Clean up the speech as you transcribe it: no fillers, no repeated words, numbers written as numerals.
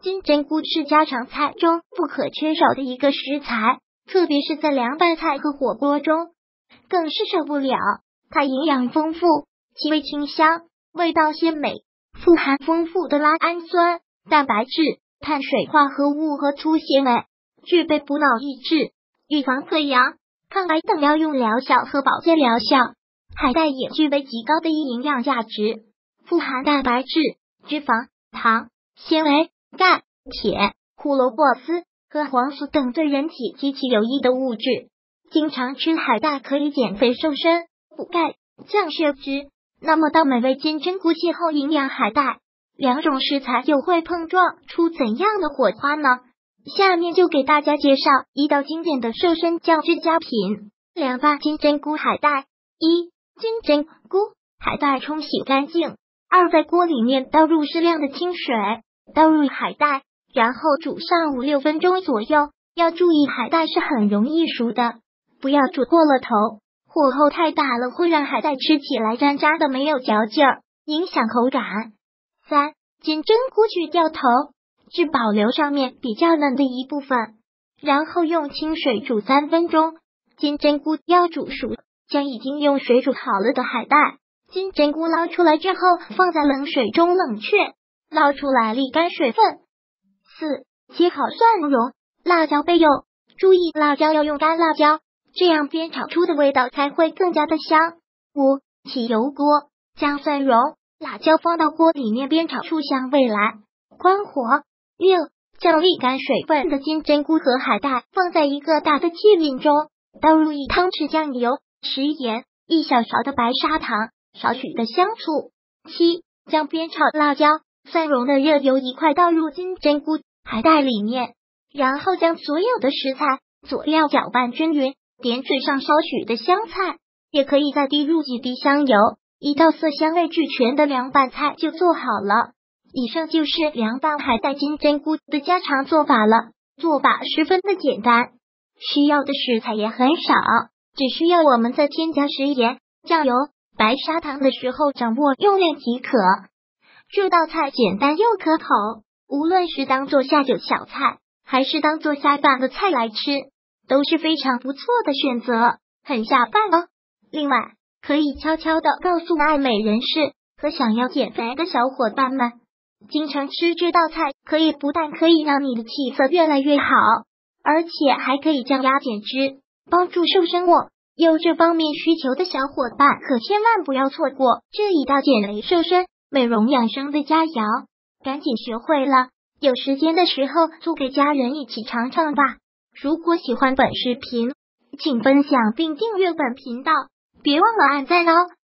金针菇是家常菜中不可缺少的一个食材，特别是在凉拌菜和火锅中更是少不了。它营养丰富，气味清香，味道鲜美，富含丰富的酪氨酸、蛋白质、碳水化合物和粗纤维，具备补脑益智、预防溃疡、抗癌等药用疗效和保健疗效。海带也具备极高的营养价值，富含蛋白质、脂肪、糖、纤维、钙、铁、胡萝卜丝和黄素等对人体极其有益的物质。经常吃海带可以减肥瘦身、补钙、降血脂。那么当美味金针菇邂逅营养海带，两种食材又会碰撞出怎样的火花呢？下面就给大家介绍一道经典的瘦身降脂佳品——凉拌金针菇海带。一、金针菇、海带冲洗干净。二、在锅里面倒入适量的清水，倒入海带，然后煮上5-6分钟左右。要注意海带是很容易熟的，不要煮过了头，火候太大了会让海带吃起来渣渣的没有嚼劲儿，影响口感。三、金针菇去掉头，只保留上面比较嫩的一部分，然后用清水煮3分钟。金针菇要煮熟，将已经用水煮好了的海带、金针菇捞出来之后，放在冷水中冷却，捞出来沥干水分。四、切好蒜蓉、辣椒备用，注意辣椒要用干辣椒，这样煸炒出的味道才会更加的香。五、起油锅，将蒜蓉、辣椒放到锅里面煸炒出香味来，关火。六、将沥干水分的金针菇和海带放在一个大的器皿中，倒入1汤匙酱油、食盐、1小勺的白砂糖、少许的香醋。七、将煸炒辣椒、蒜蓉的热油一块倒入金针菇、海带里面，然后将所有的食材佐料搅拌均匀，点缀上少许的香菜，也可以再滴入几滴香油，一道色香味俱全的凉拌菜就做好了。以上就是凉拌海带金针菇的家常做法了，做法十分的简单，需要的食材也很少，只需要我们在添加食盐、酱油、白砂糖的时候掌握用量即可。这道菜简单又可口，无论是当做下酒小菜，还是当做下饭的菜来吃，都是非常不错的选择，很下饭哦。另外，可以悄悄的告诉爱美人士和想要减肥的小伙伴们，经常吃这道菜不但可以让你的气色越来越好，而且还可以降压减脂，帮助瘦身哦。有这方面需求的小伙伴可千万不要错过这一道减肥瘦身、美容养生的佳肴，赶紧学会了，有时间的时候做给家人一起尝尝吧。如果喜欢本视频，请分享并订阅本频道，别忘了按赞哦。